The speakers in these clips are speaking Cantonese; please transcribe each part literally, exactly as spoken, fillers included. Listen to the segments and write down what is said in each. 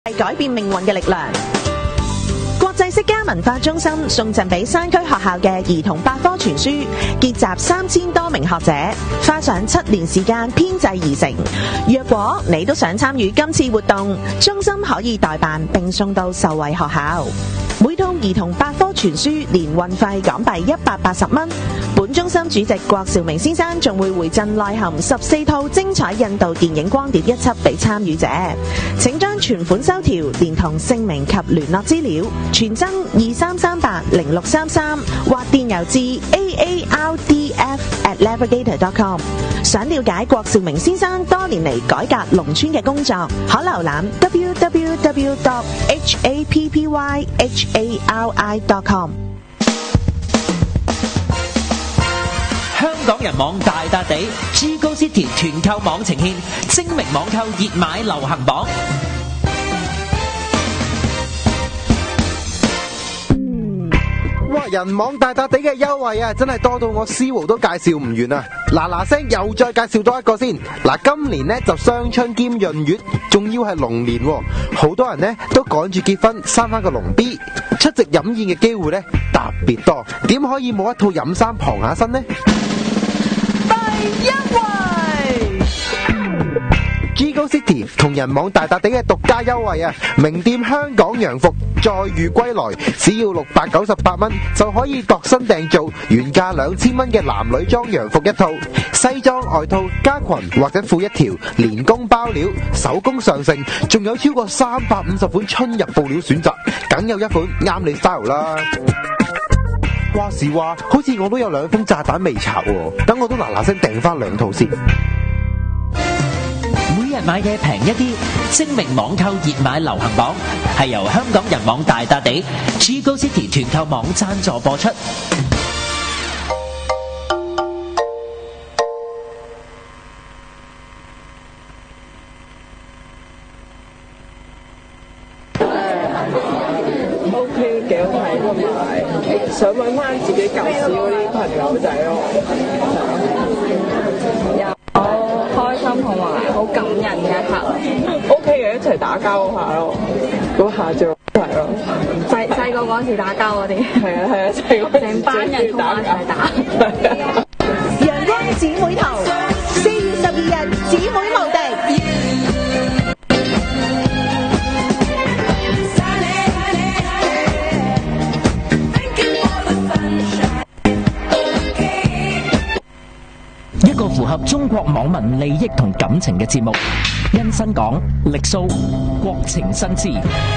係改變命運嘅力量。國際釋迦文化中心送贈俾山區學校嘅兒童百科全書，結集三千多名學者，花上七年時間編製而成。若果你都想參與今次活動，中心可以代辦並送到受惠學校。每套兒童百科全書年運費港幣一百八十蚊。本中心主席郭兆明先生仲會回贈內含十四套精彩印度電影光碟一輯俾參與者。請將全款收條連同姓名及聯絡資料傳真二三三八零六三三或電郵至 a a r d f at navigator dot com。想了解郭兆明先生多年嚟改革農村嘅工作，可瀏覽 w w w dot happyhari dot com。 香港人網大笪地 G Go City 團購網呈獻精明網購熱買流行榜。 哇！人網大笪地嘅優惠啊，真係多到我絲毫都介紹唔完啊！嗱嗱聲又再介紹多一個先。嗱，今年呢就雙春兼閏月，仲要係龍年喎，好多人呢都趕住結婚生翻個龍 B， 出席飲宴嘅機會呢特別多，點可以冇一套飲衫傍下身呢？ 第一位 G Go City 同人網大笪地嘅獨家優惠啊！名店香港洋服再遇歸來，只要六百九十八蚊就可以度身訂造原價兩千蚊嘅男女裝洋服一套，西裝外套加裙或者褲一條，連工包料，手工上乘，仲有超過三百五十款春日布料選擇，梗有一款啱你 style 啦！話時話，好似我都有兩封炸彈未拆喎，等我都嗱嗱聲訂翻兩套先。 每日買嘅平一啲，精明網購熱買流行榜係由香港人網大笪地 G Go City 團購網贊助播出。 O K 幾好睇，同埋想揾翻自己舊時嗰啲朋友仔咯。 有開心同埋好感人嘅一刻。 O K 嘅，一齊打交嗰下咯，嗰下最好睇咯。 細細個嗰時打交嗰啲， 係啊係啊，細個成班人同埋一齊打。 陽光姊妹淘，四月十二日姊妹無敵。 一個符合中國網民利益同感情嘅節目，因新港力蘇國情新知。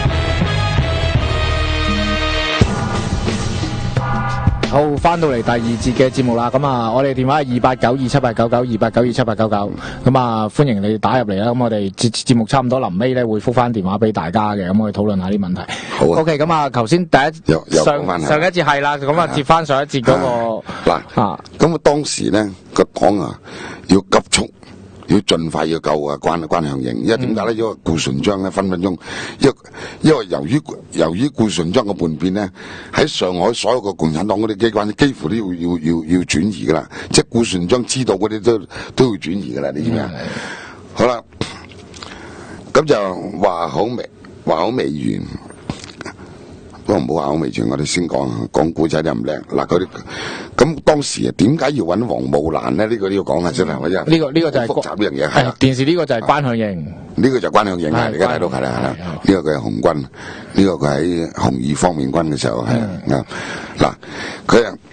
好，翻到嚟第二節嘅節目啦，咁啊，我哋電話係二八九二七八九九二八九二七八九九，咁啊，歡迎你打入嚟啦。咁我哋節節目差唔多臨尾咧，會覆翻電話俾大家嘅，咁我哋討論下啲問題。 好啊。 O K，咁啊，頭先第一又又上講返上一節係啦，咁啊接翻上一節嗰個嗱，咁啊當時咧個黨啊要急速。要盡快要救啊關關向營，因為點解咧？因為顧順章咧分分鐘，因為因為由於由於顧順章嘅叛變咧，喺上海所有嘅共產黨嗰啲機關幾乎都要要要要轉移噶啦，即係顧順章知道嗰啲都都要轉移噶啦，你知唔知啊？好啦，咁就話好未話好未完。不過唔好話好未完，我哋先講講古仔又唔靚嗱，佢啲咁當時啊，點解要揾黃慕蘭咧？呢、這個都要講下真係，我真係呢個呢、這個就係複雜呢樣嘢係電視呢個就係關向營， 呢個就係關向營啊！你而家睇到係啦係啦，呢個佢係紅軍，呢、這個佢喺紅二方面軍嘅時候係啊嗱，佢啊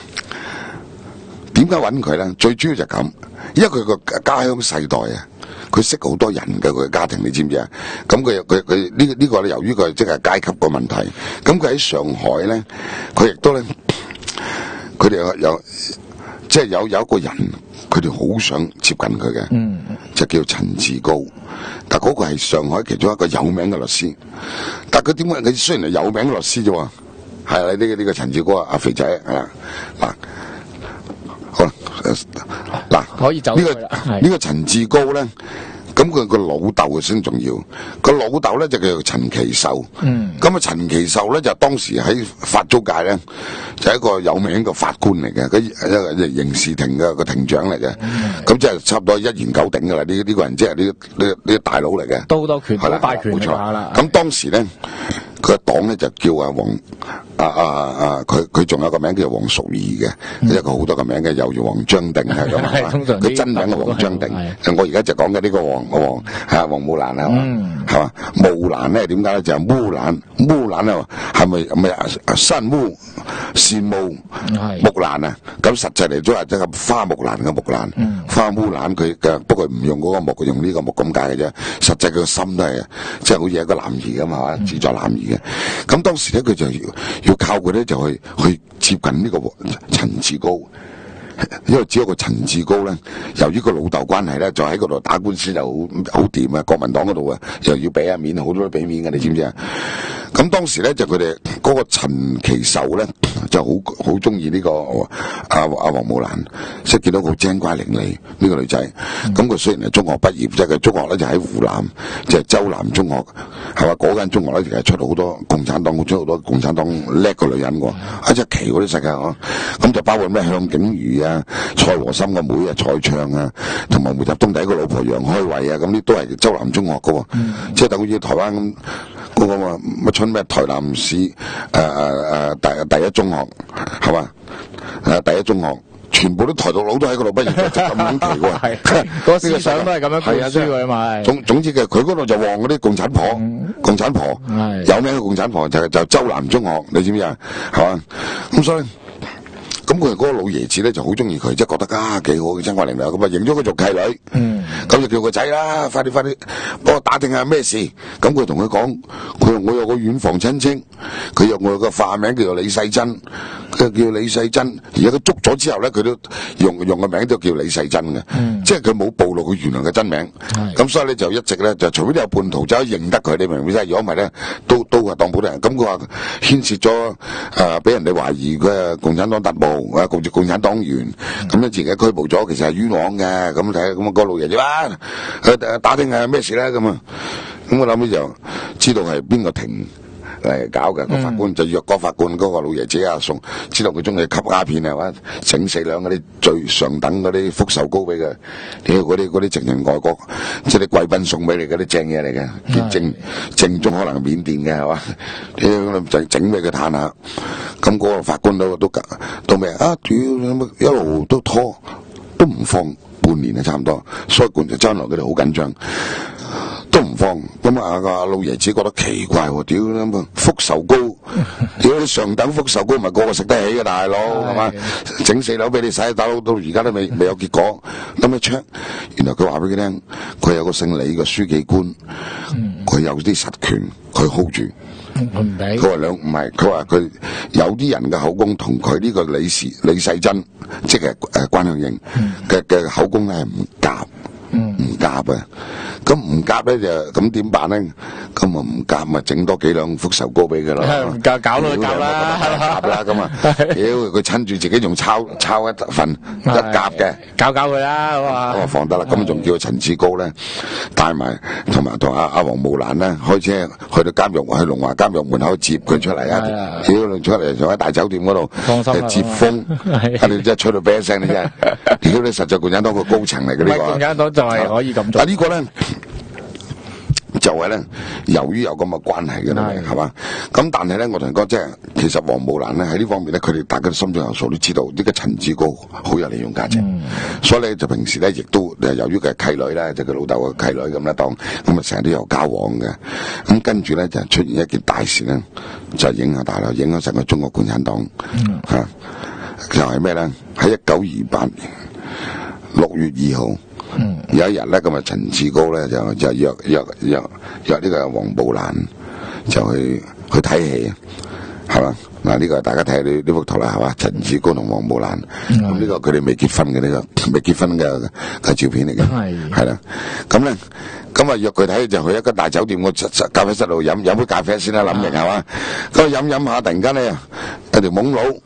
點解揾佢咧？最主要就係咁，因為佢個家鄉世代啊。佢識好多人嘅佢嘅家庭，你知唔知啊？咁佢佢佢呢個呢個咧，由於佢即係階級個問題，咁佢喺上海咧，佢亦都咧，佢哋有有即係有有一個人，佢哋好想接近佢嘅，嗯，就叫陳志高。但嗰個係上海其中一個有名嘅律師，但佢點解佢雖然係有名嘅律師啫喎，係啦，呢個呢個陳志高啊，阿肥仔係啦，嗱。好啦，嗱， 可以走呢個呢個陳志高咧，咁咁佢個老豆嘅先重要。個老豆咧就叫做陳其秀。 嗯。 咁啊，陳其秀咧就當時喺法租界咧就係一個有名嘅法官嚟嘅，佢一個刑事庭嘅個庭長嚟嘅。咁即係差唔多一言九鼎噶啦，呢呢個人即係呢呢呢大佬嚟嘅。 都多權， 係啦， 大權冇錯啦。 咁當時咧，佢個黨咧就叫阿黃啊啊啊，佢佢仲有個名叫黃淑儀嘅，一個好多個名嘅，猶如黃張定係咁啊。佢真名係黃張定，我而家就講嘅呢個黃黃係黃木蘭係嘛，係嘛？木蘭咧點解咧就係烏蘭，烏蘭咧係咪咪山烏善木木蘭啊？咁實際嚟咗係即係花木蘭嘅木蘭，花烏蘭佢嘅不過唔用嗰個木，用呢個木咁解嘅啫。實際佢個心都係即係好似一個男兒咁係嘛，自在男兒嘅。咁當時咧佢就要要靠佢咧就去去接近呢個陳志高。因為只有個陳志高咧，由於個老豆關係咧，就喺嗰度打官司就好好掂啊！國民黨嗰度啊，又要俾下面，好多都俾面嘅，你知唔知啊？咁當時咧就佢哋嗰個陳其秀咧就好好中意呢個阿阿黃木蘭，即係見到佢好精乖伶俐呢個女仔。咁佢、嗯、雖然係中學畢業，即係佢中學咧就喺湖南，即係周南中學，係嘛？嗰間中學咧其實出好多共產黨，出好多共產黨叻個女人喎，一隻旗嗰啲世界嗬。咁就包括咩向景瑜啊、蔡和森個妹啊、蔡暢啊，同埋毛澤東第一個老婆楊開慧啊，咁呢都係周南中學噶，嗯、即係等於台灣咁嗰個乜春咩台南市誒誒誒第第一中學係嘛？誒第一中學全部都台獨佬都喺嗰度畢業，就咁樣奇喎。係個思想都係咁樣灌輸佢啊嘛。 總總之嘅，佢嗰度就旺嗰啲共產婆，嗯、共產婆有名嘅共產婆就就周南中學，你知唔知啊？係嘛？咁所以。咁佢嗰個老爺子咧就好中意佢，即係覺得啊幾好嘅真愛玲瓏，咁啊認咗佢做契女，嗯，咁就叫個仔啦，快啲快啲幫我打聽下咩事。咁佢同佢講，佢話我有個遠房親戚，佢有我有個化名叫做李世珍，佢叫李世珍，而家佢捉咗之後咧，佢都用用個名都叫李世珍嘅，嗯、即係佢冇暴露佢原來嘅真名。咁、嗯、所以咧就一直咧就除非你有叛徒就可以認得佢，你明唔明先？如果唔係咧，都都係當普通人。咁佢話牽涉咗誒，俾、呃、人哋懷疑佢係共產黨特務。啊，共共產黨員，咁咧自己拘捕咗，其實係冤枉嘅。咁睇，咁啊個老爺子啊，誒打聽下咩事咧？咁啊，咁我諗起就知道係邊個庭嚟搞嘅，個法官就約個法官嗰個老爺子啊送，知道佢中意吸鴉片啊，或者整四兩嗰啲最上等嗰啲福壽膏俾佢，屌嗰啲嗰啲直情外國即係啲貴賓送俾你嗰啲正嘢嚟嘅，正正宗可能係緬甸嘅係嘛，屌就整俾佢嘆下。咁嗰個法官都都都咩啊？屌一路都拖，都唔放半年啊，差唔多。所以管就將來佢哋好緊張，都唔放。咁啊個老爺子覺得奇怪喎，屌咁啊福壽膏，屌啲上等福壽膏咪個個食得起嘅大佬係嘛？整四樓俾你使，大佬到而家都未未有結果。咁一 check，原來佢話俾佢聽，佢有個姓李嘅書記官，佢有啲實權，佢 hold 住。唔俾佢話兩唔係，佢話佢有啲人嘅口供同佢呢個李氏李世珍，即係誒關向應嘅嘅口供咧係唔夾，唔夾嘅。咁唔夾咧就咁點辦咧？咁啊唔夾咪整多幾兩福壽膏俾佢咯。 唔夾搞到夾啦， 夾啦咁啊！屌佢趁住自己仲抄抄一份一夾嘅， 搞搞佢啦咁啊！ 咁啊放得啦，咁仲叫陳志高咧帶埋同埋同阿阿黃木蘭咧開車去到監獄，去龍華監獄門口接佢出嚟啊！屌出嚟就喺大酒店嗰度接風，啊你真係吹到啤聲你真係！屌你實在共產黨個高層嚟嘅呢個。 共產黨就係可以咁做。 但呢個咧。就係咧，由於有咁嘅關係嘅咧，係嘛？咁但係咧，我同你講，即係其實黃木蘭咧喺呢方面咧，佢哋大家都心中有數，都知道呢個陳志高好有利用價值，嗯、所以咧就平時咧亦都由於佢係契女咧，就佢老豆嘅契女咁咧當，咁啊成日都有交往嘅。咁跟住咧就出現一件大事咧，就影響大啦，影響成個中國共產黨嚇、嗯啊，就係咩咧？喺一九二八年六月二號。嗯、有一日咧，咁啊陳志高咧就就約約約約呢個黃木蘭就去去睇戲，係嘛？嗱呢個大家睇下呢呢幅圖啦，係嘛？陳志高同黃木蘭，咁呢、嗯、個佢哋未結婚嘅呢、這個未結婚嘅嘅照片嚟嘅，係係啦。咁咧咁啊約佢睇就去一間大酒店個咖啡室度飲飲杯咖啡先啦，諗明係嘛？咁飲飲下，突然間咧有條懵佬捉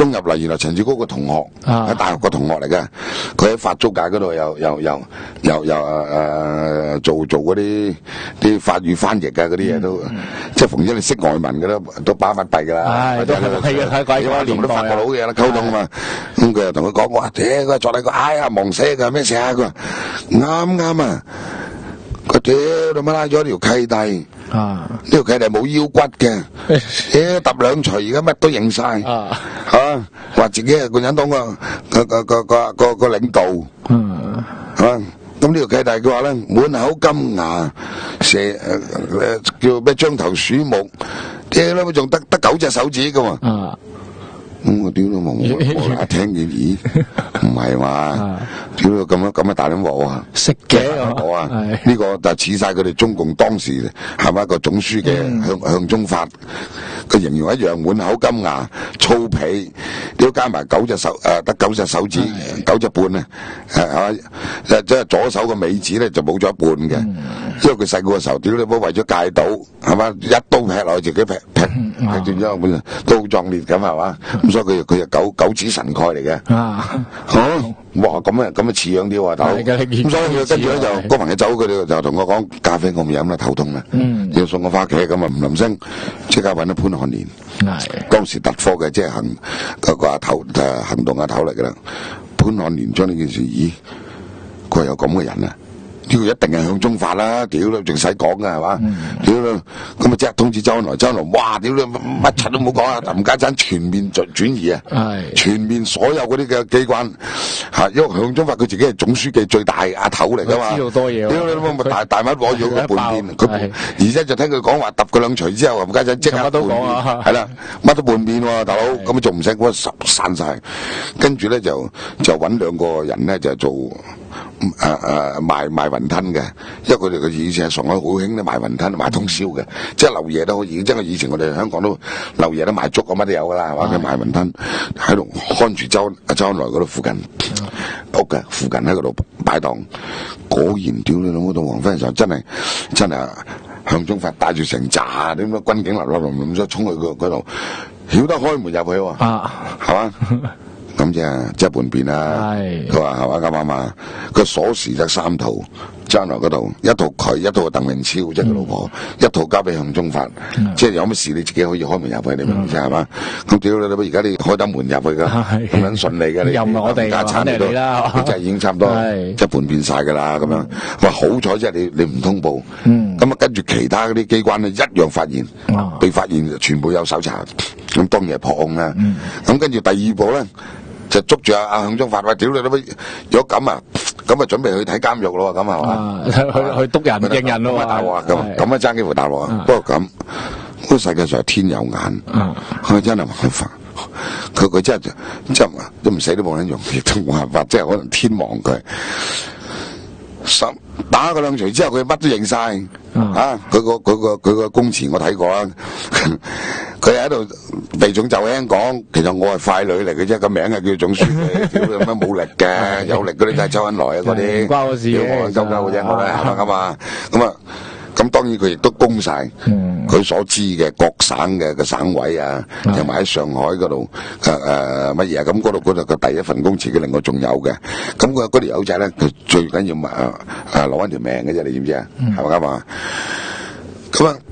中入嚟，原來陳志高個同學啊喺大學個同學嚟嘅，佢喺法租界嗰度又又又又又誒做做嗰啲啲法語翻譯啊嗰啲嘢都，即係逢咗你識外文嘅都都巴閉㗎啦。 唉都係嘅睇鬼嗰個年代啊同啲法國佬嘅啦溝通啊嘛，咁佢又同佢講：我話屌，佢作你個哎呀忙死㗎咩事啊？佢話啱啱啊！佢屌你媽拉咗條契弟， 啊呢條契弟冇腰骨嘅，屌揼兩錘而家乜都認晒， 啊嚇話自己係共產黨個個個個個個個領導， 嗯係嘛？咁呢條契弟佢話咧滿口金牙，蛇誒誒叫咩獐頭鼠目，屌你咪仲得得九隻手指㗎喎。 啊咁我屌你冇我一聽見咦唔係嘛？屌你咁樣咁嘅大撚鑊啊！ 識嘅我啊， 係呢個就似晒佢哋中共當時係咪一個總書記向向忠發佢形容一樣，滿口金牙、粗皮，屌加埋九隻手誒，得九隻手指，九隻半啊，係嘛？即係左手個尾指咧就冇咗一半嘅，因為佢細個嘅時候，屌你冇為咗戒賭係嘛，一刀劈落去自己劈劈劈斷咗個半，都好壯烈咁係嘛？咁所以佢佢係九九指神蓋嚟嘅。 啊嚇！哇咁啊咁啊似樣啲喎，大佬。 係嘅你見咁所以佢跟住咧就係嗰朋友走，佢哋就同我講咖啡我唔飲啦，頭痛啦。 嗯要送我翻屋企咁啊，唔林聲即刻揾到潘漢年， 係當時特科嘅即係行嗰個阿頭誒行動阿頭嚟㗎啦。潘漢年將呢件事，咦？佢係有咁嘅人啊！呢個一定係向忠發啦，屌你仲使講㗎係嘛？屌你咁啊即係通知周恩來，周恩來哇屌你乜柒都冇講啊！冚家鏟全面轉轉移啊！ 係全面所有嗰啲嘅機關嚇，因為向忠發佢自己係總書記最大阿頭嚟㗎嘛， 佢知道多嘢喎屌你老母咪大大乜攞咗個半邊，佢係而且就聽佢講話揼佢兩錘之後，冚家鏟即刻乜都半講啊邊係啦，乜都半邊喎，大佬咁啊仲唔使嗰十散晒，跟住咧就就揾兩個人咧就做誒誒賣賣雲吞嘅，因為佢哋嘅以前喺上海好興咧賣雲吞賣通宵嘅，即係漏夜都可以，即係以前我哋香港都漏夜都賣粥啊乜都有㗎啦，係嘛？佢賣雲吞喺度看住周周恩來嗰度附近屋嘅附近喺嗰度擺檔，果然屌你老母到黃昏嘅時候真係真係向忠發帶住成扎點樣軍警嚟落嚟咁所以衝去佢嗰度，曉得開門入去喎， 啊係嘛？咁即係即係叛變啦。 係佢話係嘛咁啊嘛，佢鎖匙得三套，周恩來嗰度一套佢，一套鄧穎超即係佢老婆，一套交俾向忠發，即係有乜事你自己可以開門入去，你明唔明啫係嘛？咁屌你老母而家你開得門入去㗎， 係咁樣順利嘅，你又唔係我哋家產肯定你啦佢真係已經差唔多係即係叛變晒㗎啦咁樣。話好彩即係你你唔通報， 嗯咁啊跟住其他嗰啲機關咧一樣發現啊， 被發現全部有搜查，咁當然係破案啦。咁跟住第二步咧。就捉住阿阿向忠發，話屌你老母！如果咁啊，咁啊準備去睇監獄咯，咁係嘛？ 啊去去督人認人咯咁啊大鑊啊！咁係咁啊爭幾乎大鑊啊！不過咁，呢個世界上係天有眼，佢真係冇辦法。佢佢真係真係都唔死都冇人用，亦都冇辦法，即係可能天亡佢。十打佢兩錘之後，佢乜都認晒。啊！佢個佢個佢個供詞我睇過啦。佢喺度避重就輕講，其實我係傀儡嚟嘅啫，個名係叫總書記，屌你乜冇力嘅，有力嗰啲就係周恩來啊嗰啲， 唔關我事嘅屌我鳩鳩嘅啫，我都係係嘛咁啊，咁啊，咁當然佢亦都供晒佢所知嘅各省嘅個省委啊，同埋喺上海嗰度誒誒乜嘢啊，咁嗰度嗰度個第一份供詞佢另外仲有嘅，咁佢嗰條友仔咧，佢最緊要咪誒誒攞翻條命嘅啫，你知唔知啊？係咪咁啊？咁啊。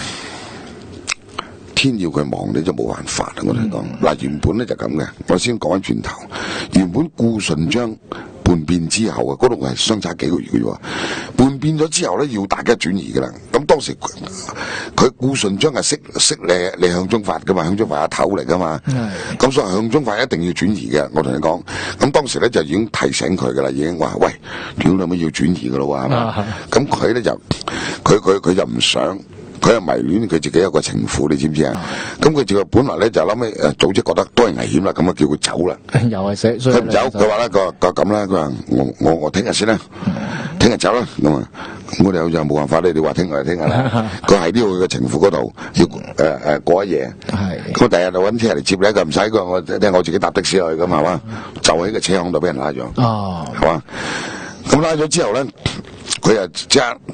天要佢忙，你就冇辦法啦。我同你講，嗱、原本咧就咁嘅。我先講翻轉頭，原本顧順章叛變之後啊，嗰度係相差幾個月嘅喎。叛變咗之後咧，要大家轉移嘅啦。咁當時佢顧順章係識識你你向忠發嘅嘛，向忠發阿頭嚟嘅嘛。咁所以向忠發一定要轉移嘅。我同你講，咁當時咧就已經提醒佢嘅啦，已經話喂，屌你乜要轉移嘅咯喎，係嘛？咁佢咧就佢佢佢就唔想。佢係迷戀佢自己有個情婦，你知唔知啊？咁佢就本來咧就諗起誒組織覺得都係危險啦，咁啊叫佢走啦。 又係寫， 佢唔走，佢話咧個個咁啦，佢話我我我聽日先啦，聽日走啦咁啊。我哋好似冇辦法，你哋話聽日就聽日啦。佢係呢度嘅情婦嗰度要誒誒過一夜。係。咁第日就揾車嚟接你，佢唔使，佢話我聽我自己搭的士去咁係嘛，就喺個車行度俾人拉咗。 哦。 係嘛？咁拉咗之後咧，佢又即刻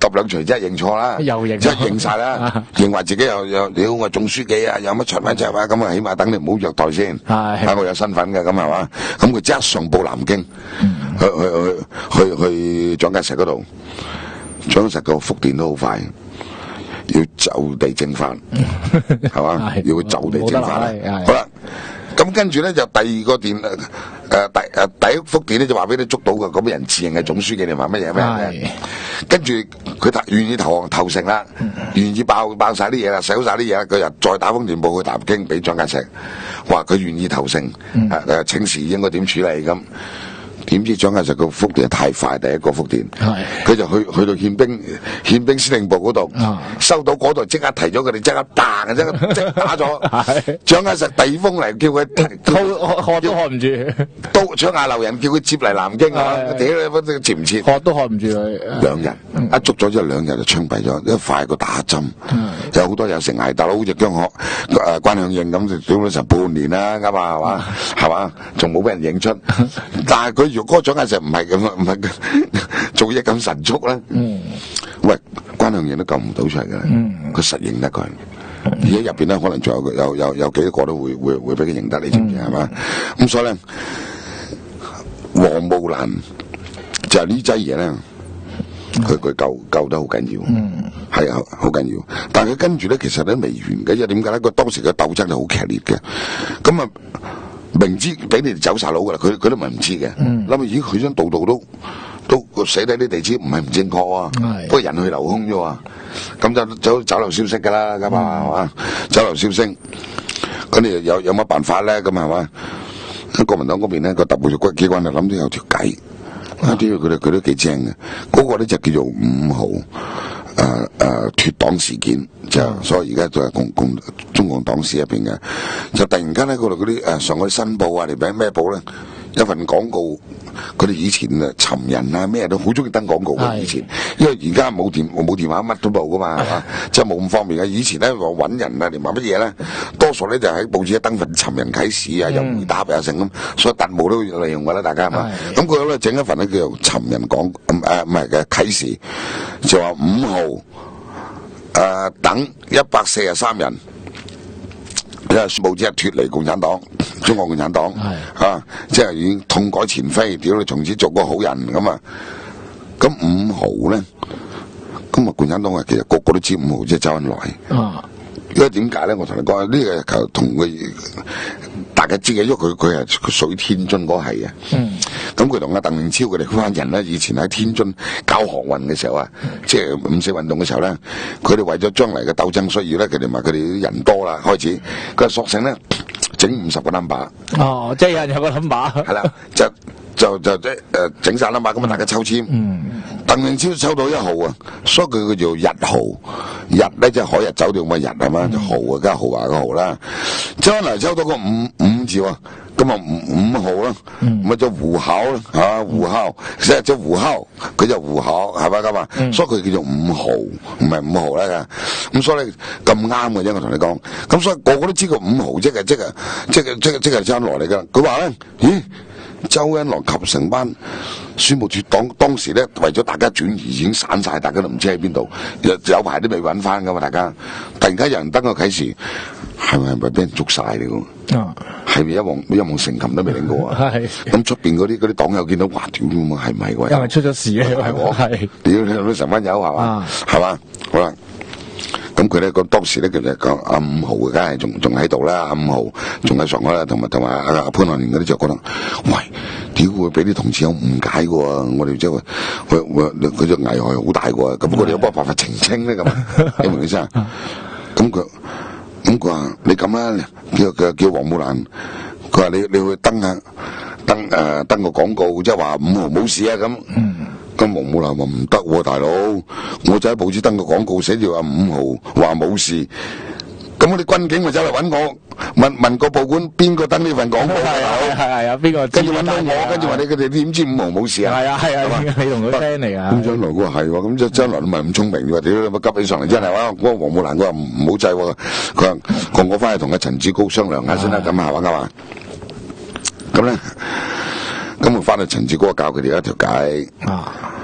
揼兩錘，即係認錯啦， 又認即係認晒啦，認話自己又又屌我總書記啊，有乜出乜柒啊，咁啊起碼等你唔好虐待先， 係啊我有身份嘅咁係嘛，咁佢即刻上報南京，去去去去去蔣介石嗰度，蔣介石個復電都好快。要就地正法，係嘛？要就地正法啦。好啦，咁跟住咧就第二個電誒、呃、第誒、呃、第一幅電咧就話俾你捉到嘅嗰個人自認係總書記，你話乜嘢咩？跟住佢投願意投降投誠啦，願意爆爆曬啲嘢啦，寫好曬啲嘢啦，佢又再打封電報去南京俾蔣介石，話佢願意投誠，誒、嗯呃、請示應該點處理咁。點知蔣介石個復電太快，第一個復電，佢就去去到憲兵憲兵司令部嗰度，收到嗰度即刻提咗佢哋，即刻嘭，即刻即刻打咗。蔣介石第二封嚟叫佢， 喝都喝唔住， 刀搶下流人叫佢接嚟南京啊！屌你，接唔切？ 喝都喝唔住佢。 兩日一捉咗之後，兩日就槍斃咗，一快過打針。有好多有成捱大佬，好似姜學誒關向應咁，就屌咗成半年啦，啱啊，係嘛，係嘛，仲冇俾人認出，但係佢。如果蔣介石唔係咁唔係做嘢咁神速咧，嗯、喂，關向應都救唔到出嚟嘅，佢、嗯、實認得佢。而家入邊咧，可能仲有有有有幾多個都會會會俾佢認得，你知唔知係嘛？咁、嗯、所以咧，黃慕蘭就係呢劑嘢咧，佢佢救救得好緊要，係啊、嗯，好緊要。但係佢跟住咧，其實咧未完嘅，因為點解咧？佢當時嘅鬥爭就好劇烈嘅，咁啊。明知俾你哋走晒佬噶啦，佢佢都唔係唔知嘅。諗下咦，佢張道道都都寫低啲地址唔係唔正確啊，不過人去樓空啫喎。咁就走走漏消息噶啦，咁啊係嘛？走漏消息，咁你有有乜辦法咧？咁係嘛？國民黨嗰邊咧個特務局機關就諗到有條計，啊啲佢哋佢都幾精嘅。嗰個咧就叫做五號誒誒脫黨事件，就所以而家就係共共中共黨史入邊嘅，就突然間咧嗰度嗰啲誒上海新報啊，嚟俾咩報咧？一份廣告，佢哋以前啊尋人啊咩都好中意登廣告嘅，以前，因為而家冇電冇電話乜都冇噶嘛，係嘛，即係冇咁方便嘅。以前咧話揾人啊，連埋乜嘢咧，多數咧就喺報紙一登份尋人啟事啊，有回答啊成咁，所以特務都利用噶啦，大家係嘛。咁佢咧整一份咧叫做尋人廣誒唔係嘅啟事，就話五號誒、呃、等一百四十三人。因為宣佈即係脫離共產黨，中國共產黨，啊，即係已經痛改前非，屌你從此做個好人咁啊！咁五號咧，咁啊共產黨啊，其實個個都知五號即係周恩來。啊，因為點解咧？我同你講，呢個球同佢大家知嘅，因為佢佢係佢屬於天津嗰係嘅。嗯。咁佢同阿鄧穎超佢哋嗰班人咧，以前喺天津搞航運嘅時候啊，即係五四運動嘅時候咧，佢哋為咗將來嘅鬥爭需要咧，佢哋咪佢哋啲人多啦，開始佢索性咧整五十個 number。哦，即係有人有個 number。係啦，就就就即係誒整晒 number，咁啊大家抽籤。嗯。鄧穎超抽到一號啊，所以佢叫做日號。日咧即係海逸酒店嘅日係嘛，就號啊，梗係豪華嘅豪啦。周恩來抽到個五五字喎。咁啊五五號啦，咪就胡巧啦，啊胡巧，即係即係胡巧，佢就胡巧係咪咁啊？所以佢叫做五號，唔係五號啦。咁所以咁啱嘅啫，我同你講。咁所以個個都知個五號即係即係即係即係即係周恩來嚟噶。佢話咧，咦？周恩來及成班宣布脫黨，當時咧為咗大家轉移已經散晒，大家都唔知喺邊度，有排都未揾翻噶嘛，大家突然間有人登個啟事，係咪係咪俾人捉晒嚟噶？啊，係咪一網一網成擒都未領過啊？係咁出邊嗰啲嗰啲黨友見到，哇屌咁啊，係咪喎？因為出咗事啊，係我係屌你老成班友係嘛？係嘛？好啦。咁佢咧個當時咧，佢就講阿五號，梗係仲仲喺度啦。阿五號仲喺上海啦，同埋同埋阿阿潘漢年嗰啲就覺得，喂，屌會俾啲同志有誤解嘅喎，我哋即係佢佢佢就危害好大嘅喎。咁我哋有冇辦法澄清咧？咁你明唔明先啊？咁佢咁佢話你咁啦，叫叫叫黃慕蘭，佢話你你去登下登誒、呃、登個廣告，即係話五號冇事啊咁。咁黃慕蘭話唔得喎，大佬，我就喺報紙登個廣告，寫住話五號話冇事。咁我哋軍警咪走嚟揾我，問問個報館邊個登呢份廣告？係係係啊，邊個？跟住揾到我，跟住話你佢哋點知五號冇事啊？係啊係啊，你同佢 friend 嚟啊？咁將來佢話係喎，咁即係將來都唔係咁聰明嘅，屌你乜急起上嚟真係話，嗰個黃慕蘭佢話唔好制喎，佢話講我翻去同阿陳志高商量下先啦，咁係嘛㗎嘛？咁咧。咁我翻去陳志高教佢哋一條計，啊、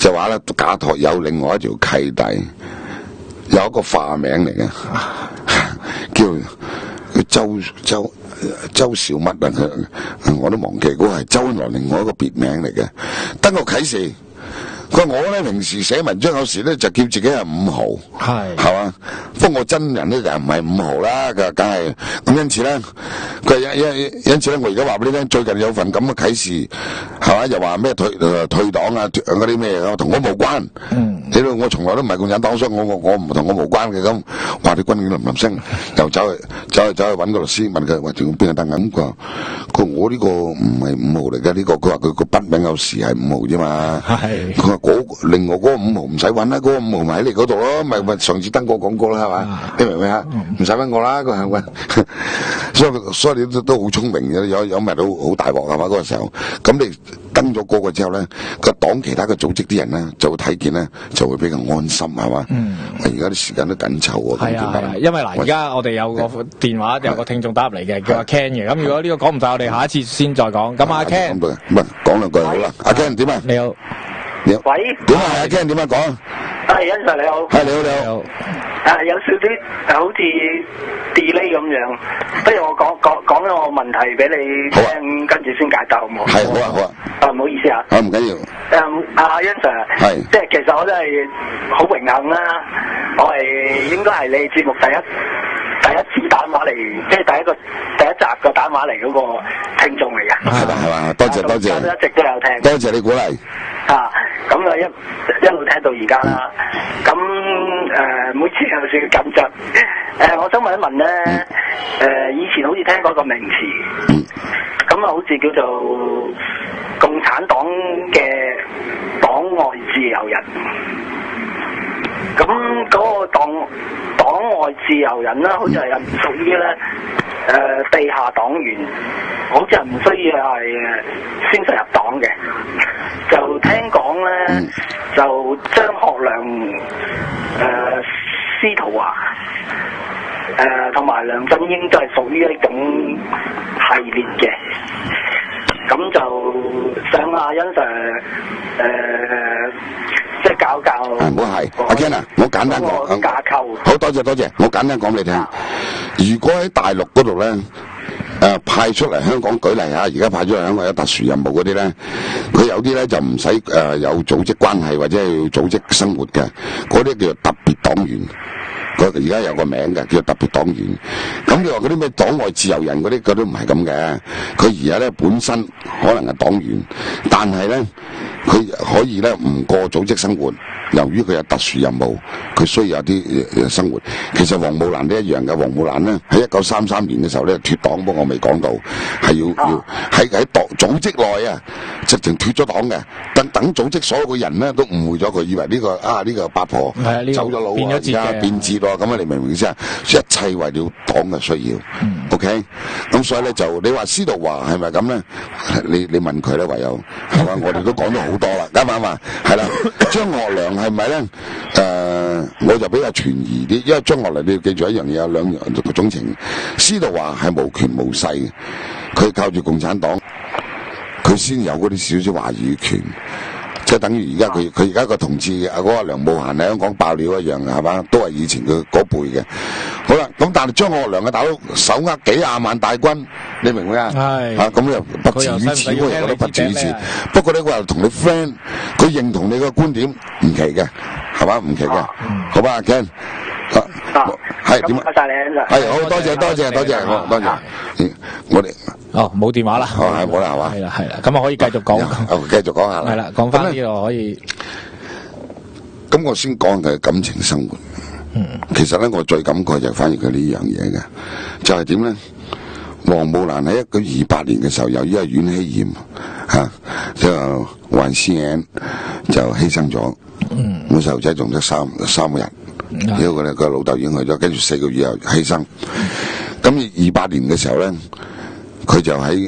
就話咧假託有另外一條契弟，有一個化名嚟嘅，叫叫周周周少乜啊？佢我都忘記，嗰個係周恩來另外一個別名嚟嘅。登個啟示，佢話我咧平時寫文章有時咧就叫自己係五豪， 係係嘛？不過我真人咧就唔係五豪啦，佢梗係咁，因此咧，佢因因因此咧，我而家話俾你聽，最近有份咁嘅啟示，係嘛？又話咩退誒退黨啊，嗰啲咩同我無關。嗯。你都我從來都唔係共產黨，所以我我我唔同我無關嘅咁。話啲軍警林林聲，又走去走去走去揾個律師問佢，喂，仲邊個得咁？佢話佢我呢個唔係五號嚟嘅，呢個佢話佢個筆名有時係五號啫嘛。係。佢話嗰另外嗰個五號唔使揾啦，嗰個五號咪喺你嗰度咯，咪咪上次登過廣告啦，係嘛？你明唔明啊？唔使揾我啦，佢係咪？所以所以你都都好聰明嘅，有有咪都好大鑊係嘛？嗰個時候，咁你登咗嗰個之後咧，個黨其他嘅組織啲人咧就會睇見咧。就會比較安心係嘛？嗯，而家啲時間都緊湊喎。係啊係啊，因為嗱，而家我哋有個電話有個聽眾打入嚟嘅，叫阿 Ken 嘅。咁如果呢個講唔晒，我哋下一次先再講。咁阿 Ken，唔係講兩句好啦。阿 Ken 點啊？你好，你好。喂，點啊？阿 Ken 點樣講？係欣 Sir 你好。係你好你好。誒有少少好似 delay 咁樣，不如我講講講咗我問題俾你聽，跟住先解答好唔好？係好啊好啊。啊唔好意思啊。啊唔緊要。誒阿欣 Sir，係即係其實我真係好榮幸啦，我係應該係你節目第一第一次打電話嚟，即係第一個第一集嘅打電話嚟嗰個聽眾嚟嘅。係嘛係嘛，多謝多謝。一直都有聽。多謝你鼓勵。啊，咁啊一一路聽到而家啦。咁誒、呃、每次有少少緊張。誒、呃，我想問一問咧，誒、呃、以前好似聽過個名詞，咁啊好似叫做共產黨嘅黨外自由人。咁嗰個黨黨外自由人啦，好似係屬於咧誒地下黨員，好似係唔需要係宣誓入黨嘅。就聽講咧，就張學良、誒、呃、司徒華、誒同埋梁振英都係屬於一種系列嘅。咁就想阿欣 Sir 誒，即係教教。唔好係，阿 Ken 啊，我簡單講架構。好多謝多謝，我簡單講俾你聽。如果喺大陸嗰度咧，誒派出嚟香港，舉例嚇，而家派出嚟香港有特殊任務嗰啲咧，佢有啲咧就唔使誒有組織關係或者係要組織生活嘅，嗰啲叫做特別黨員。佢而家有個名嘅，叫特別黨員。咁你話嗰啲咩黨外自由人嗰啲，佢都唔係咁嘅。佢而家咧本身可能係黨員，但係咧佢可以咧唔過組織生活。由於佢有特殊任務，佢需要有啲生活。其實黃母蘭都一樣嘅。黃母蘭咧喺一九三三年嘅時候咧脫黨，不過我未講到，係要要喺喺黨組織內啊，直情脫咗黨嘅。等等組織所有嘅人咧都誤會咗佢，以為呢、這個啊呢、這個八婆走咗佬啊，而家變節咯。咁啊，你明唔明先啊？一切為了黨嘅需要。嗯、OK，咁所以咧就你話司徒華係咪咁咧？你你問佢咧，唯有係嘛？我哋都講咗好多啦，啱唔啱啊？係啦，張學良係咪咧？誒、呃，我就比較存疑啲，因為張學良你要記住一樣嘢，有兩樣個種情。司徒華係無權無勢嘅，佢靠住共產黨，佢先有嗰啲少少話語權。即係等於而家佢佢而家個同志啊嗰個梁慕嫻喺香港爆料一樣係嘛，都係以前佢嗰輩嘅。好啦，咁但係張學良嘅大佬手握幾廿萬大軍，你明唔明啊？係嚇咁又不至於此，我又覺得不至於此。不過呢，佢話同你 friend，佢認同你個觀點唔奇嘅，係嘛唔奇嘅，好吧阿 Ken。啊，係點啊？多謝你啊！係好多謝多謝多謝，好多謝。我哋哦冇電話啦， 哦係冇啦係嘛？ 係啦係啦，咁啊可以繼續講， 繼續講下啦。係啦，講翻呢個可以。咁我先講佢嘅感情生活。嗯，其實咧我最感慨就係反而佢呢樣嘢嘅，就係點咧？黃母蘭喺一九二八年嘅時候，由於係阮希炎吓，就患腺癌就犧牲咗。嗯，咁細路仔仲得三三個人。因為佢哋個老豆已經去咗，跟住四個月又犧牲。咁二八年嘅時候咧，佢就喺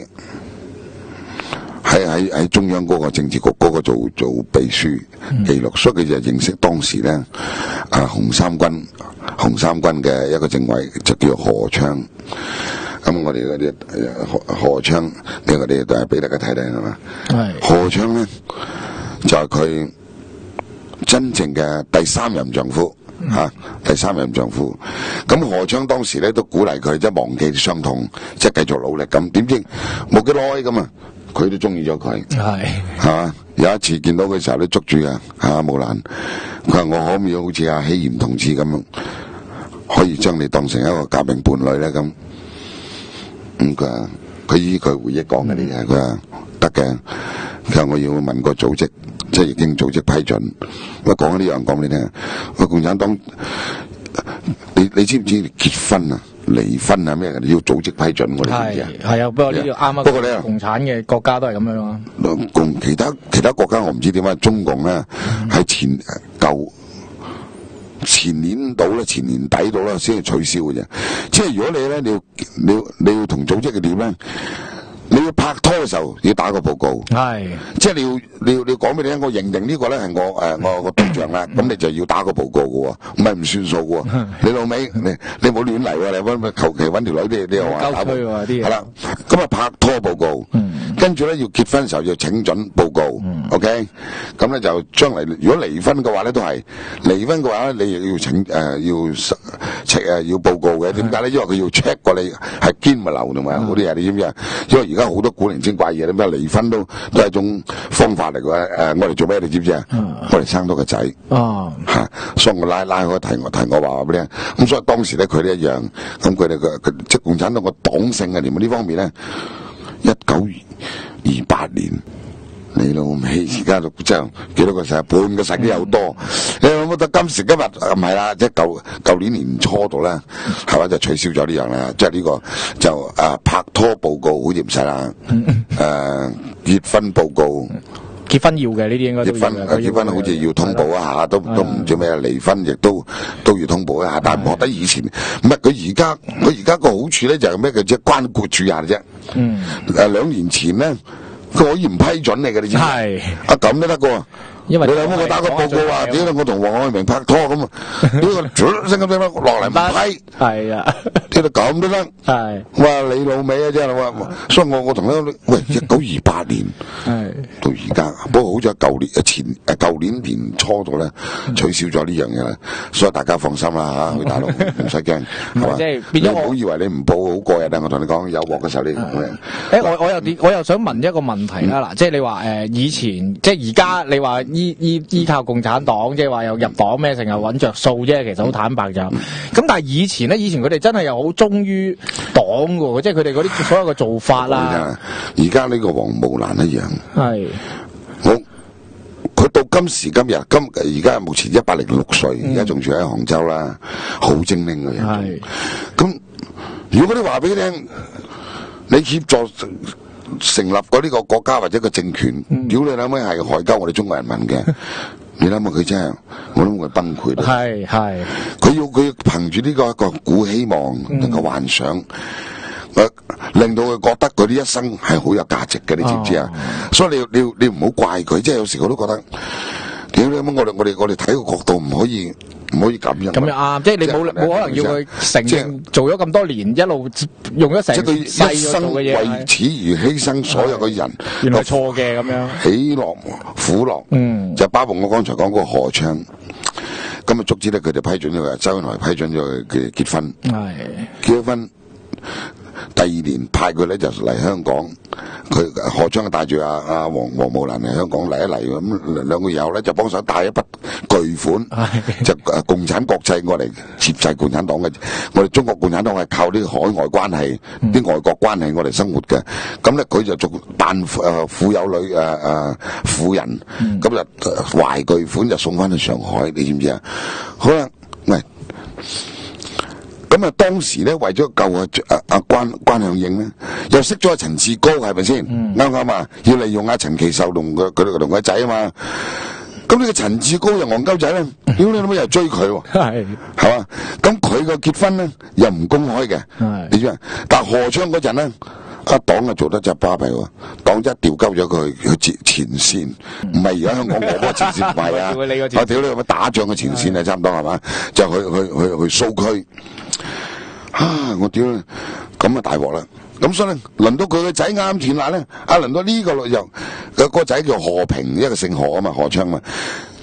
喺喺喺中央嗰個政治局嗰個做做秘書記錄，所以佢就認識當時咧啊紅三軍紅三軍嘅一個政委，就叫何昌。咁我哋嗰啲何何昌，呢個啲都係俾大家睇睇係嘛？係何昌咧，就係佢真正嘅第三任丈夫。吓、啊，第三任丈夫，咁何昌當時咧都鼓勵佢，即係忘記傷痛，即係繼續努力咁。點知冇幾耐咁啊，佢都中意咗佢，係係嘛？有一次見到佢嘅時候，都捉住啊，阿木蘭，佢話我可唔可以好似阿希賢同志咁樣，可以將你當成一個革命伴侶咧？咁咁佢話佢依佢回憶講嘅啲嘢，佢話得嘅，佢話我要問個組織。即係已經組織批准，我講呢樣講俾你聽。個共產黨，你你知唔知結婚啊、離婚啊咩嘅？你要組織批准，我哋知唔知啊？係啊，不過呢個啱啊。不過咧，共產嘅國家都係咁樣咯。共其他其他國家我唔知點解，中共咧喺前舊前年到咧，前年底到啦，先至取消嘅啫。即係如果你咧，你要你要你要同組織嘅點咧？你要拍拖嘅時候要打個報告，係，即係你要你要你要講俾你聽，我認定呢個咧係我誒、呃、我個對象啦，咁你就要打個報告嘅喎，唔係唔算數嘅喎，你老味你你唔好亂嚟喎，你揾求其揾條女你你又話打報告，係啦，咁啊拍拖報告，嗯、跟住咧要結婚嘅時候要請準報告、嗯、，OK， 咁咧就將嚟如果離婚嘅話咧都係離婚嘅話咧你亦要請誒、呃、要請誒要報告嘅，點解咧？因為佢要 check 過你係堅咪流同埋嗰啲嘢，你知唔知啊？因為而家好多古靈精怪嘢，咩離婚都都係一種方法嚟嘅。誒、呃，我哋做咩你知唔知啊？嗯、我哋生多個仔。哦，吓、啊，所以我拉拉開提我提我話俾你聽。咁所以當時咧，佢哋一樣，咁佢哋嘅佢即係共產黨個黨性嘅，連呢方面咧，一九二八年。你老味，而家就即係幾多個世，半個世紀有多。你有冇得今時今日唔係啦？即係舊舊年年初度咧，係嘛就取消咗呢樣啦。即係呢個就誒、啊、拍拖報告好似唔使啦。誒、啊、結婚報告，結婚要嘅呢啲應該都要嘅。結婚好似要通報一下，都都唔知咩。離婚亦都都要通報一下，但係唔學得以前。唔係佢而家佢而家個好處咧就係咩嘅啫？關顧住下啫。嗯。誒兩年前咧。佢可以唔批准你嘅，你知唔知？係啊，咁都得嘅喎。因為你有冇我打個報告話，點解我同黃愛明拍拖咁啊？呢個唰聲咁聲落嚟唔批，係啊，聽到咁都得。係，哇你老味啊真係話，所以我我同佢喂一九二八年，係到而家，不過好似舊年前誒舊年年初度咧取消咗呢樣嘢啦，所以大家放心啦嚇，去大陸唔使驚，係嘛？即係變咗我，唔好以為你唔報好過癮啊！我同你講有鑊嘅時候你，誒我我又我又想問一個問題啦嗱，即係你話誒以前即係而家你話。依依依靠共產黨，即係話又入黨咩，成日揾着數啫。其實好坦白就咁。咁但係以前咧，以前佢哋真係又好忠於黨嘅，即係佢哋嗰啲所有嘅做法啦。而家呢個黃慕蘭一樣，係我佢到今時今日，今而家目前一百零六歲，而家仲住喺杭州啦，好精靈嘅人。係咁，如果你話俾佢聽，你協助成立嗰呢個國家或者個政權，屌、嗯、你諗下係害鳩我哋中國人民嘅，你諗下佢真係，我諗佢崩潰。係係，佢要佢憑住呢個一個鼓希望，能夠幻想，嗯、令到佢覺得佢呢一生係好有價值嘅，你知唔知啊？哦、所以你你你唔好怪佢，即係有時我都覺得，屌你諗我哋我哋我哋睇個角度唔可以。唔可以咁樣，咁樣啱，即係你冇冇可能要佢承認做咗咁多年，一路用咗成世做嘅嘢，為此而犧牲所有嘅人，原來錯嘅咁樣，喜樂苦樂，嗯，就包括我剛才講嗰個何昌，咁啊，足之咧佢哋批准咗，周恩來批准咗佢嘅結婚，係結咗婚。第二年派佢咧就嚟香港，佢何昌帶住阿阿黃黃慕蘭嚟香港嚟一嚟咁兩個月後咧就幫手帶一筆巨款，就誒共產國際我嚟接濟共產黨嘅，我哋中國共產黨係靠啲海外關係、啲、嗯、外國關係我哋生活嘅，咁咧佢就做扮誒富有女誒誒婦人，咁、嗯、就懷巨款就送翻去上海，你知唔知啊？好啦，喂。咁啊，當時咧為咗救阿阿阿關關向應咧，又識咗阿陳志高，係咪先？啱唔啱啊？要利用阿陳其秀同佢佢同佢仔啊嘛。咁呢個陳志高又戇鳩仔咧，屌你老母又追佢喎，係係嘛？咁佢個結婚咧又唔公開嘅，你知嘛？但何昌嗰陣咧，阿黨啊做得隻巴閉喎，黨一調鳩咗佢去去前線，唔係而家香港我嗰個前線唔係啊，我屌你有乜打仗嘅前線啊，差唔多係嘛？就去去去去蘇區。啊！我屌，咁啊大鑊啦！咁所以咧，輪到佢個仔啱填辣咧，啊輪到呢個又個個仔叫何平，一個姓何啊嘛，何昌嘛，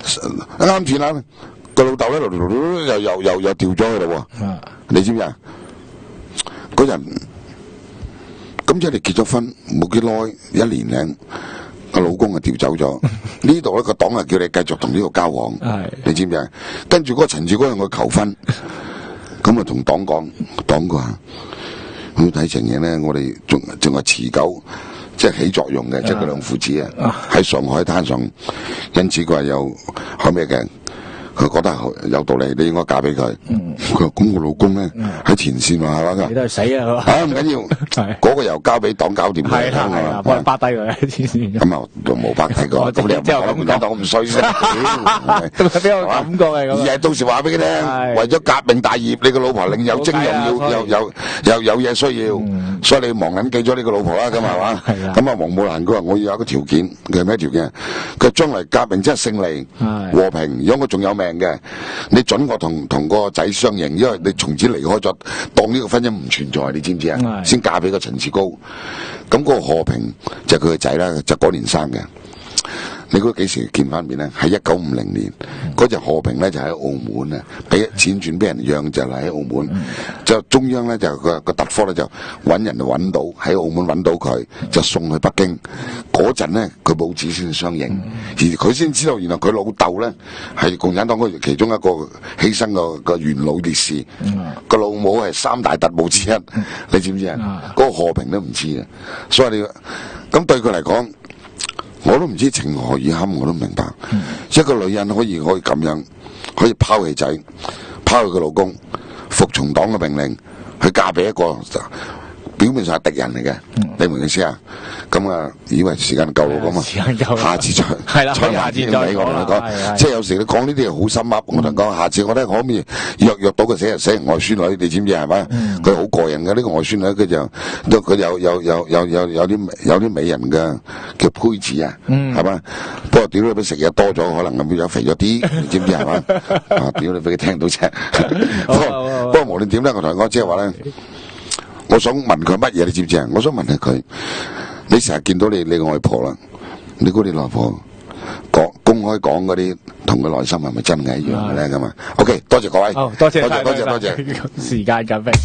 啱轉啦，個老豆咧又又又又掉咗佢咯喎，你知唔知啊？嗰人咁即係你結咗婚冇幾耐，一年零個老公就調走咗，呢度咧個黨係叫你繼續同呢個交往，你知唔知啊？跟住嗰個陳志光向佢求婚，咁啊同黨講，黨佢話咁睇情形咧，我哋仲仲係持久。即係起作用嘅，即係佢兩父子啊，喺上海灘上，因此佢話有開咩嘅，佢覺得有道理，你應該嫁俾佢。佢話咁我老公咧喺前線喎，係嘛？ 你都係死啊！ 啊唔緊要，嗰個又交俾黨搞掂佢。 係啦係啦，幫佢巴低佢喺前線。 咁啊冇巴低佢，咁你又講唔講到咁衰先？ 俾我感覺係咁。 而係到時話俾佢聽，為咗革命大業，你個老婆另有徵用，要有有有有嘢需要。所以你忙緊記咗呢個老婆啦，咁係嘛？咁啊，黃武蘭佢話我要有一個條件，佢係咩條件？佢將來革命真係勝利和平，如果我仲有命嘅，你準我同同個仔相認，因為你從此離開咗，當呢個婚姻唔存在，你知唔知啊？先嫁俾個陳志高，咁嗰個和平就係佢個仔啦，就嗰年生嘅。你估幾時見翻面咧？係一九五零年，嗰隻和平咧就喺澳門啊，俾錢轉俾人讓就係喺澳門，就中央咧就個個特科咧就揾人揾到喺澳門揾到佢，就送去北京。嗰陣咧佢母子先相認，而佢先知道原來佢老豆咧係共產黨嗰其中一個犧牲個個元老烈士，個老母係三大特務之一，你知唔知啊？嗰個和平都唔知啊，所以你咁對佢嚟講。我都唔知情何以堪，我都明白。嗯、一個女人可以可以咁樣，可以拋棄仔，拋棄佢老公，服從黨嘅命令，去嫁俾一個表面上係敵人嚟嘅，嗯、你明唔明意思啊？咁啊，以為時間夠啦咁啊， 時間夠下次再係啦， 再下次再我同你講，即係有時你講呢啲嘢好深噏，我同你講，下次我睇可唔可以約約到個死人死人外孫女，你知唔知係咪？佢好、嗯、過癮嘅，呢、這個外孫女佢就佢有有有有有有啲有啲美人嘅叫胚子啊，係嘛、嗯？不過屌你俾食嘢多咗，可能咁樣肥咗啲，你知唔知係嘛？啊屌你俾佢聽到啫！不過不過無論點咧，我同你講即係話咧。我想問佢乜嘢，你知唔知啊？我想問下佢，你成日見到你你個外婆啦，你估你老婆講公開講嗰啲，同佢內心係咪真係一樣嘅咧？咁啊 ，OK， 多謝各位， 好多謝多謝多謝多謝， 時間緊迫。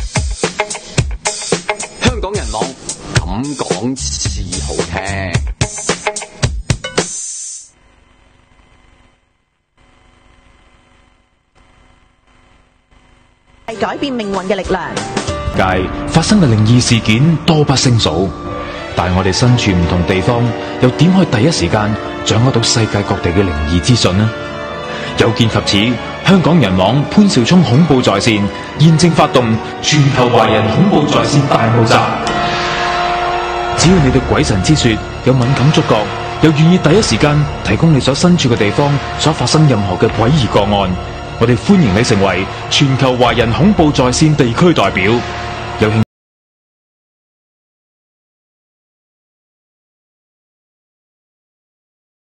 香港人網咁講是好聽。 係改變命運嘅力量。 界發生嘅靈異事件多不勝數，但係我哋身處唔同地方，又點可以第一時間掌握到世界各地嘅靈異資訊呢？有見及此，香港人網潘紹聰恐怖在線現正發動全球華人恐怖在線大募集。只要你對鬼神之說有敏感觸覺，又願意第一時間提供你所身處嘅地方所發生任何嘅詭異個案，我哋歡迎你成為全球華人恐怖在線地區代表。有興